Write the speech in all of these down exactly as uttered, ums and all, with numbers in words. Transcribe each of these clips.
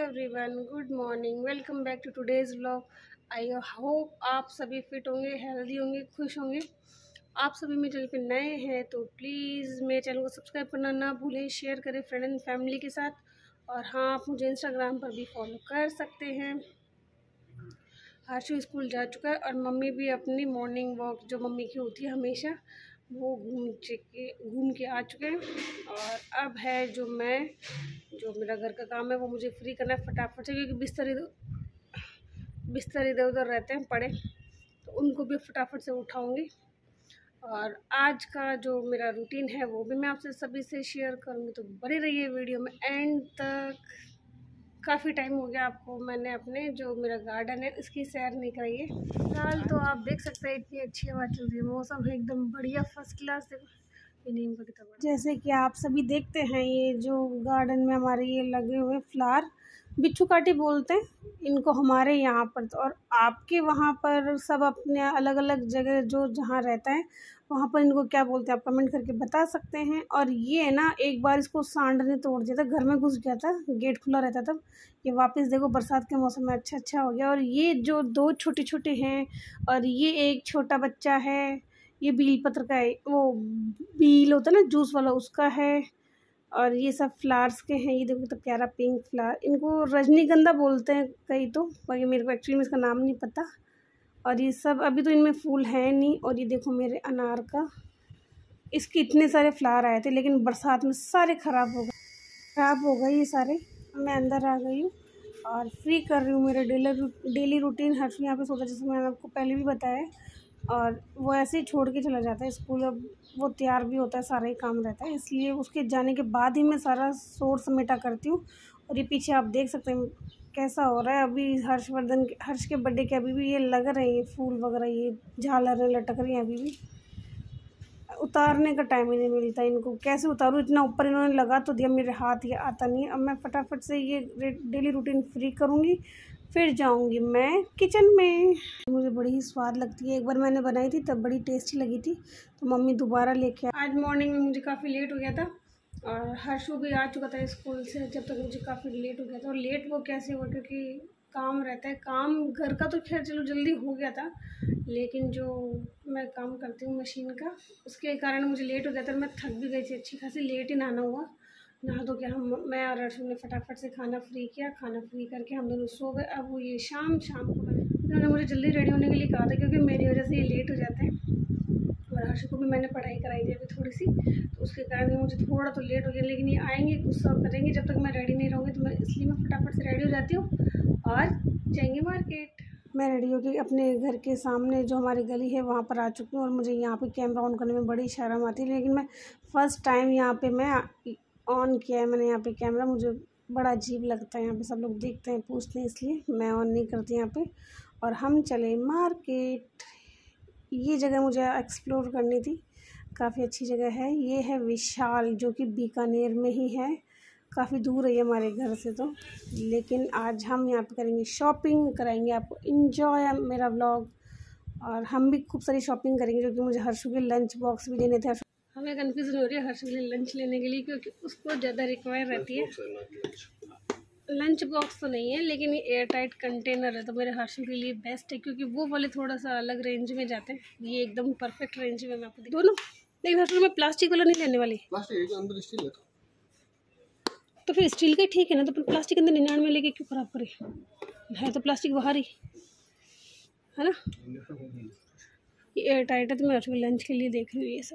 Everyone, good morning. Welcome back to today's vlog. I hope आप सभी fit होंगे, healthy होंगे, खुश होंगे। आप सभी मेरे चैनल पे नए हैं तो प्लीज़ मेरे चैनल को सब्सक्राइब करना ना भूलें, शेयर करें फ्रेंड एंड फैमिली के साथ। और हाँ, आप मुझे इंस्टाग्राम पर भी फॉलो कर सकते हैं। हर्षु स्कूल जा चुका है और मम्मी भी अपनी मॉर्निंग वॉक जो मम्मी की होती है हमेशा, वो घूम के घूम के आ चुके हैं। और अब है जो मैं जो मेरा घर का काम है वो मुझे फ्री करना है फटाफट से, क्योंकि बिस्तर इधर बिस्तर इधर उधर रहते हैं पड़े, तो उनको भी फटाफट से उठाऊंगी। और आज का जो मेरा रूटीन है वो भी मैं आपसे सभी से शेयर करूंगी, तो बने रहिए वीडियो में एंड तक। काफ़ी टाइम हो गया आपको मैंने अपने जो मेरा गार्डन है इसकी सैर नहीं कराई है। फिलहाल तो आप देख सकते हैं इतनी अच्छी हवा चल रही है, मौसम है एकदम बढ़िया, फर्स्ट क्लास। देखो नीम का कितना, जैसे कि आप सभी देखते हैं ये जो गार्डन में हमारे ये लगे हुए फ्लावर बिच्छू काटी बोलते हैं इनको हमारे यहाँ पर, तो और आपके वहाँ पर सब अपने अलग अलग जगह जो जहाँ रहता है वहाँ पर इनको क्या बोलते हैं आप कमेंट करके बता सकते हैं। और ये ना एक बार इसको सांड ने तोड़ दिया था, घर में घुस गया था, गेट खुला रहता था। ये वापस देखो बरसात के मौसम में अच्छा अच्छा हो गया। और ये जो दो छोटे छोटे हैं और ये एक छोटा बच्चा है, ये बील पत्र का है, वो बील होता है ना जूस वाला, उसका है। और ये सब फ्लावर्स के हैं, ये देखो तो प्यारा पिंक फ्लावर, इनको रजनीगंधा बोलते हैं कई तो, बाकी मेरे को एक्चुअली में इसका नाम नहीं पता। और ये सब अभी तो इनमें फूल है नहीं। और ये देखो मेरे अनार का, इसके इतने सारे फ्लावर आए थे लेकिन बरसात में सारे ख़राब हो गए ख़राब हो गए ये सारे। मैं अंदर आ गई हूँ और फ्री कर रही हूँ मेरे डेली डेली रूटीन। हर्षु यहाँ पे सोता, जैसे मैंने आपको पहले भी बताया, और वो ऐसे ही छोड़ के चला जाता है स्कूल। अब वो तैयार भी होता है, सारा ही काम रहता है, इसलिए उसके जाने के बाद ही मैं सारा शोर समेटा करती हूँ। और ये पीछे आप देख सकते हैं कैसा हो रहा है अभी हर्षवर्धन के हर्ष के बर्थडे के अभी भी ये लग रहे हैं फूल वगैरह, ये झालरें लटक रही हैं अभी भी। उतारने का टाइम ही नहीं मिलता इनको, कैसे उतारूँ, इतना ऊपर इन्होंने लगा तो दिया, मेरे हाथ ये आता नहीं है। अब मैं फटाफट से ये डेली रूटीन फ्री करूँगी, फिर जाऊंगी मैं किचन में। मुझे बड़ी ही स्वाद लगती है, एक बार मैंने बनाई थी तब बड़ी टेस्टी लगी थी, तो मम्मी दोबारा लेके आ। आज मॉर्निंग में मुझे काफ़ी लेट हो गया था और हर्षु भी आ चुका था स्कूल से, जब तक मुझे काफ़ी लेट हो गया था। और लेट वो कैसे हुआ, क्योंकि काम रहता है, काम घर का तो खैर चलो जल्दी हो गया था, लेकिन जो मैं काम करती हूँ मशीन का, उसके कारण मुझे लेट हो गया था। मैं थक भी गई थी अच्छी खासी, लेट ही नहाना हुआ। नहा तो क्या हम मैं और अर्जुन ने फटाफट से खाना फ्री किया, खाना फ्री करके हम दोनों सो गए। अब वो ये शाम शाम को उन्होंने मुझे जल्दी रेडी होने के लिए कहा था, क्योंकि मेरी वजह से ये लेट हो जाते हैं। और हर्ष को भी मैंने पढ़ाई कराई थी अभी थोड़ी सी, तो उसके कारण मुझे थोड़ा तो लेट हो गया। लेकिन ये आएंगे गुस्सा करेंगे जब तक मैं रेडी नहीं रहूँगी, तो मैं इसलिए मैं फटाफट से रेडी हो जाती हूँ और जाएंगे मार्केट। मैं रेडी होकर अपने घर के सामने जो हमारी गली है वहाँ पर आ चुकी हूँ। और मुझे यहाँ पे कैमरा ऑन करने में बड़ी शर्म आती है, लेकिन मैं फ़र्स्ट टाइम यहाँ पे मैं ऑन किया है मैंने यहाँ पे कैमरा। मुझे बड़ा अजीब लगता है, यहाँ पे सब लोग देखते हैं, पूछते हैं, इसलिए मैं ऑन नहीं करती यहाँ पे। और हम चले मार्केट। ये जगह मुझे एक्सप्लोर करनी थी, काफ़ी अच्छी जगह है। ये है विशाल, जो कि बीकानेर में ही है, काफ़ी दूर है हमारे घर से तो। लेकिन आज हम यहाँ पे करेंगे शॉपिंग, कराएंगे आपको इंजॉय मेरा व्लॉग। और हम भी खूब सारी शॉपिंग करेंगे, जो कि मुझे हर्षु के लंच बॉक्स भी लेने थे। हमें कन्फ्यूज़न हो रही है हर्षु के लिए लंच लेने के लिए, क्योंकि उसको ज़्यादा रिक्वायर रहती है। लंच बॉक्स तो नहीं है, लेकिन ये एयर टाइट कंटेनर है, तो मेरे हर्षु के लिए बेस्ट है, क्योंकि वो वाले थोड़ा सा अलग रेंज में जाते हैं, ये एकदम परफेक्ट रेंज में मैं आपको दोनों। लेकिन हर्षु में प्लास्टिक वाला नहीं लेने वाली, प्लास्टिक अंदर स्टील है, तो फिर स्टील का ठीक है ना, तो फिर प्लास्टिक अंदर निन्यानवे में लेके क्यों ख़राब करे, है तो प्लास्टिक बाहर ही है ना। ये एयर टाइट है, तो मैं हर्षु के लंच के लिए देख रही हूँ ये सब।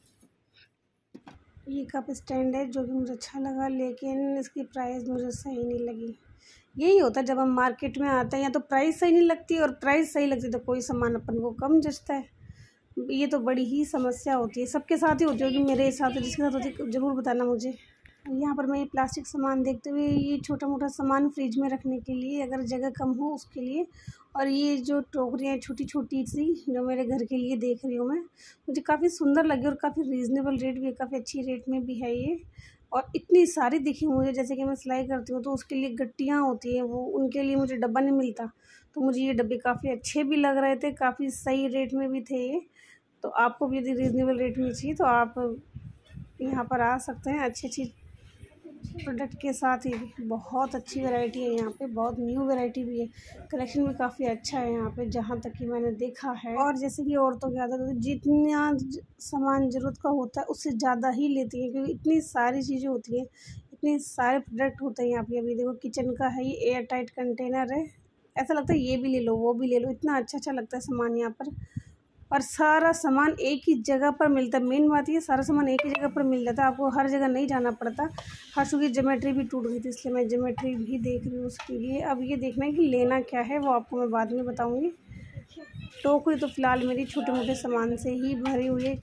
ये कप स्टैंड है जो कि मुझे अच्छा लगा, लेकिन इसकी प्राइस मुझे सही नहीं लगी। यही होता है जब हम मार्केट में आते हैं, या तो प्राइस सही नहीं लगती, और प्राइस सही लगती तो कोई सामान अपन को कम जचता है। ये तो बड़ी ही समस्या होती है, सबके साथ ही होती होगी, मेरे साथ जिसके साथ होती है ज़रूर बताना मुझे। यहाँ पर मैं ये प्लास्टिक सामान देखते हुए, ये छोटा मोटा सामान फ्रिज में रखने के लिए, अगर जगह कम हो उसके लिए। और ये जो टोकरियाँ छोटी छोटी सी जो मेरे घर के लिए देख रही हूँ मैं, मुझे काफ़ी सुंदर लगी और काफ़ी रीज़नेबल रेट भी है, काफ़ी अच्छी रेट में भी है ये। और इतनी सारी दिखी मुझे, जैसे कि मैं सिलाई करती हूँ तो उसके लिए गट्टियाँ होती हैं, वो उनके लिए मुझे डब्बा नहीं मिलता, तो मुझे ये डब्बे काफ़ी अच्छे भी लग रहे थे, काफ़ी सही रेट में भी थे ये। तो आपको भी यदि रीज़नेबल रेट में चाहिए तो आप यहाँ पर आ सकते हैं। अच्छी अच्छी प्रोडक्ट के साथ ही बहुत अच्छी वैरायटी है यहाँ पे, बहुत न्यू वैरायटी भी है। कलेक्शन भी काफ़ी अच्छा है यहाँ पे जहाँ तक कि मैंने देखा है। और जैसे कि औरतों की आदत होती है, जितना सामान ज़रूरत का होता है उससे ज़्यादा ही लेती हैं, क्योंकि इतनी सारी चीज़ें होती हैं, इतने सारे प्रोडक्ट होते हैं यहाँ पे। अभी देखो किचन का है, ये एयर टाइट कंटेनर है, ऐसा लगता है ये भी ले लो वो भी ले लो, इतना अच्छा अच्छा लगता है सामान यहाँ पर। और सारा सामान एक ही जगह पर मिलता है। मेन बात ये, सारा सामान एक ही जगह पर मिल जाता है, आपको हर जगह नहीं जाना पड़ता। हर्षू की ज्योमेट्री भी टूट गई थी, इसलिए मैं ज्योमेट्री भी देख रही हूँ उसके लिए। अब ये देखना है कि लेना क्या है, वो आपको मैं बाद में बताऊँगी। टोकरी तो फ़िलहाल मेरी छोटे मोटे सामान से ही भरी हुई है।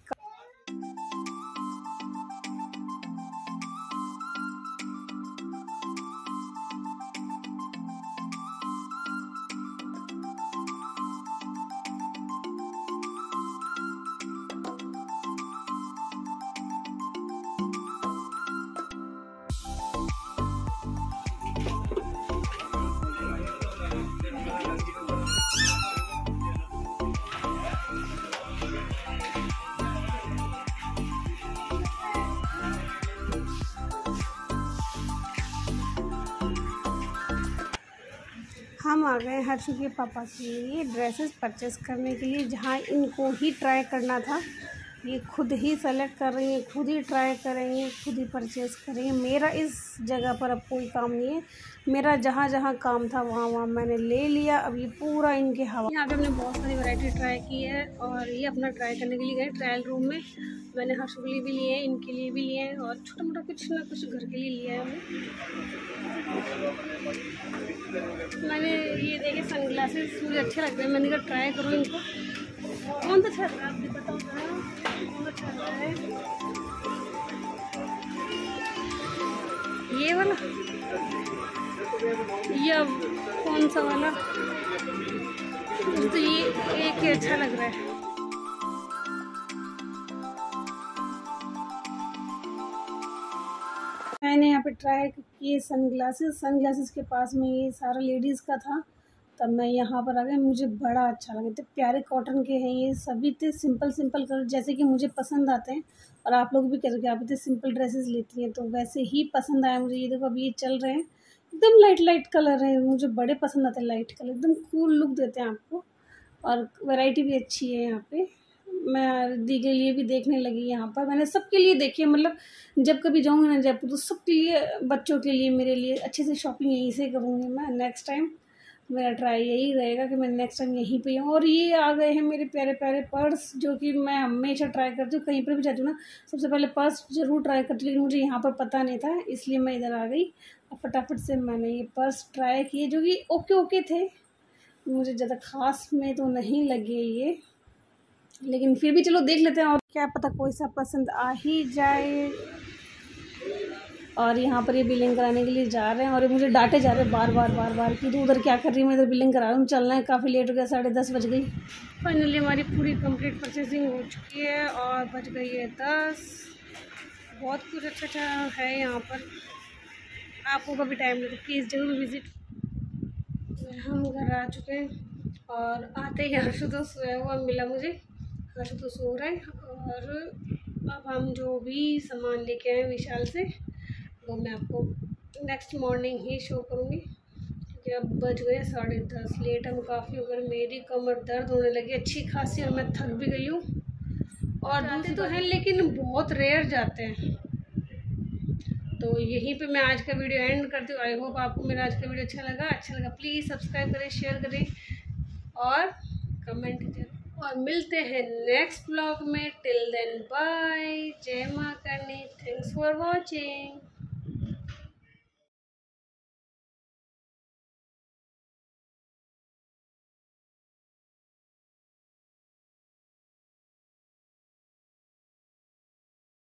हम आ गए हर्षू के पापा के लिए ड्रेसेस परचेस करने के लिए, जहाँ इनको ही ट्राई करना था। ये खुद ही सेलेक्ट कर रही हैं, खुद ही ट्राई करेंगे, खुद ही परचेस करेंगे। मेरा इस जगह पर अब कोई काम नहीं है, मेरा जहाँ जहाँ काम था वहाँ वहाँ मैंने ले लिया। अब ये पूरा इनके हवा। यहाँ पे हमने बहुत सारी वैरायटी ट्राई की है और ये अपना ट्राई करने के लिए गए ट्रायल रूम में। मैंने हर्षू के लिए भी लिए हैं, इनके लिए भी लिए हैं और छोटा मोटा कुछ ना कुछ घर के लिए लिया है हमने। मैंने ये देखे सनग्लासेस मुझे अच्छे लगते हैं, मैंने कहा ट्राई करूँ इनको। कौन सा अच्छा लग रहा है आप भी बताओ जरा, कौन अच्छा लग रहा है? ये वाला या कौन सा वाला? मुझे तो ये एक ही अच्छा लग रहा है। मैंने यहाँ पे ट्राई किए सनग्लासेस। सनग्लासेस के पास में ये सारा लेडीज़ का था, तब मैं यहाँ पर आ गई। मुझे बड़ा अच्छा लगा, इतने प्यारे कॉटन के हैं ये सभी, इतने सिंपल सिंपल कलर जैसे कि मुझे पसंद आते हैं। और आप लोग भी कह रहे आप इतने सिंपल ड्रेसेस लेती हैं, तो वैसे ही पसंद आया मुझे। ये देखो अभी ये चल रहे हैं, एकदम लाइट लाइट कलर है, मुझे बड़े पसंद आते हैं लाइट कलर, एकदम कूल लुक देते हैं आपको। और वैरायटी भी अच्छी है यहाँ पे। मैं दी के लिए भी देखने लगी यहाँ पर, मैंने सबके लिए देखी है। मतलब जब कभी जाऊँगी ना जयपुर तो सबके लिए, बच्चों के लिए, मेरे लिए अच्छे से शॉपिंग यहीं से करूँगी मैं। नेक्स्ट टाइम मेरा ट्राई यही रहेगा कि मैं नेक्स्ट टाइम यहीं पे हूँ। और ये आ गए हैं मेरे प्यारे प्यारे पर्स, जो कि मैं हमेशा ट्राई करती हूँ, कहीं पर भी जाती हूँ ना सबसे पहले पर्स ज़रूर ट्राई करती हूँ, लेकिन मुझे यहाँ पर पता नहीं था इसलिए मैं इधर आ गई और फटाफट से मैंने ये पर्स ट्राई किए, जो कि ओके ओके थे, मुझे ज़्यादा खास में तो नहीं लगे ये, लेकिन फिर भी चलो देख लेते हैं और क्या पता कोई सा पसंद आ ही जाए। और यहाँ पर ये बिलिंग कराने के लिए जा रहे हैं और ये मुझे डांटे जा रहे हैं बार बार बार बार कि तू उधर क्या कर रही है, मैं इधर बिलिंग करा रहा हूँ, चलना है, काफ़ी लेट हो गया, साढ़े दस बज गई। फाइनली हमारी पूरी कंप्लीट परचेसिंग हो चुकी है और बज गई है दस। बहुत कुछ अच्छा अच्छा है यहाँ पर, आपको कभी टाइम लगे प्लीज़ जरूर विज़िट। हम घर आ चुके हैं और आते ही हर्षु तो सोया हुआ मिला मुझे, हर्षु तो सो रहा है। और अब हम जो भी सामान लेके आए विशाल से वो मैं आपको नेक्स्ट मॉर्निंग ही शो करूँगी, क्योंकि अब बज गए साढ़े दस, लेट हम काफ़ी हो गए। मेरी कमर दर्द होने लगी अच्छी खासी और मैं थक भी गई हूँ। और जाते तो हैं लेकिन बहुत रेयर जाते हैं। तो यहीं पे मैं आज का वीडियो एंड करती हूँ। आई होप आपको मेरा आज का वीडियो अच्छा लगा। अच्छा लगा प्लीज़ सब्सक्राइब करें, शेयर करें और कमेंट करें। और मिलते हैं नेक्स्ट ब्लॉग में। टिल देन बाय, जय माँ करनी, थैंक्स फॉर वॉचिंग।